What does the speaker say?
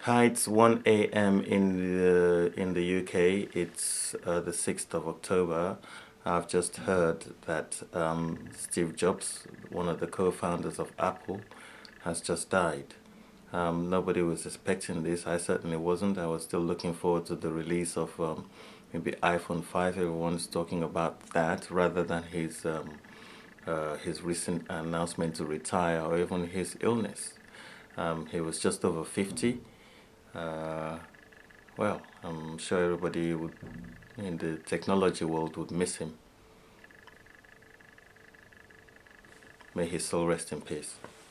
Hi, it's 1 a.m. in the UK. It's the 6th of October. I've just heard that Steve Jobs, one of the co-founders of Apple, has just died. Nobody was expecting this. I certainly wasn't. I was still looking forward to the release of maybe iPhone 5. Everyone's talking about that rather than his recent announcement to retire or even his illness. He was just over 50. Uh, well, I'm sure everybody would, in the technology world would miss him. May his soul rest in peace.